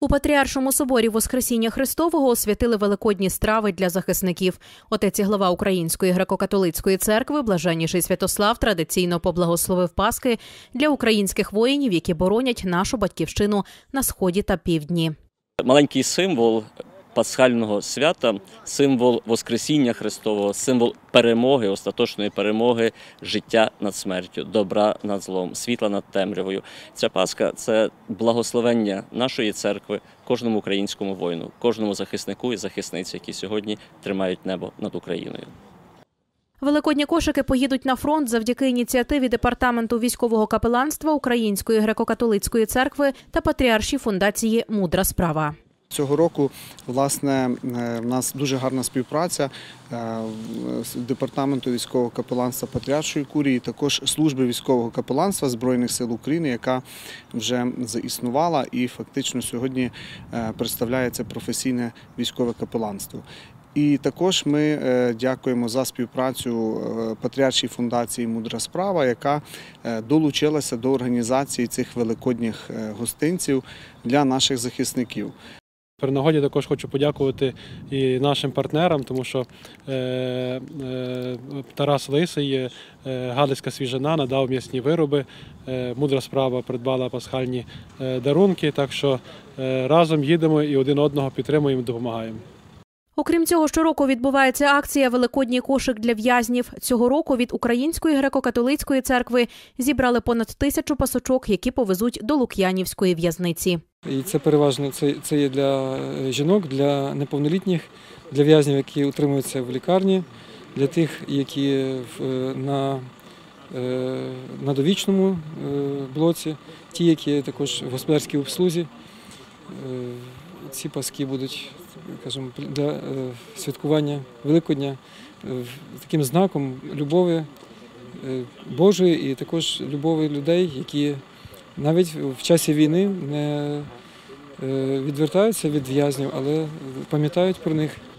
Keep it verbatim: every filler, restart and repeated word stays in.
У Патріаршому соборі Воскресіння Христового освятили великодні страви для захисників. Отець і глава Української греко-католицької церкви, блаженніший Святослав, традиційно поблагословив Паски для українських воїнів, які боронять нашу батьківщину на Сході та Півдні. Маленький символ пасхального свята, символ Воскресіння Христового, символ перемоги, остаточної перемоги, життя над смертю, добра над злом, світла над темрявою. Ця Пасха – це благословення нашої церкви кожному українському воїну, кожному захиснику і захисниці, які сьогодні тримають небо над Україною. Великодні кошики поїдуть на фронт завдяки ініціативі Департаменту військового капеланства Української греко-католицької церкви та Патріаршій фундації «Мудра справа». Цього року, власне, в нас дуже гарна співпраця з Департаменту військового капеланства Патріаршої курії, також служби військового капеланства Збройних сил України, яка вже заіснувала і фактично сьогодні представляє це професійне військове капеланство. І також ми дякуємо за співпрацю Патріаршій фундації «Мудра справа», яка долучилася до організації цих великодніх гостинців для наших захисників. При нагоді також хочу подякувати і нашим партнерам, тому що е, е, Тарас Лисий, е, Галицька свіжина надав м'ясні вироби, е, Мудра справа придбала пасхальні е, дарунки, так що е, разом їдемо і один одного підтримуємо і допомагаємо. Окрім цього, щороку відбувається акція «Великодній кошик для в'язнів». Цього року від Української греко-католицької церкви зібрали понад тисячу пасочок, які повезуть до Лук'янівської в'язниці. І це переважно це, це є для жінок, для неповнолітніх, для в'язнів, які утримуються в лікарні, для тих, які в, на, на довічному блоці, ті, які також в господарській обслузі. Ці паски будуть, скажімо, для святкування Великодня таким знаком любові Божої і також любові людей, які навіть в часі війни не відвертаються від в'язнів, але пам'ятають про них.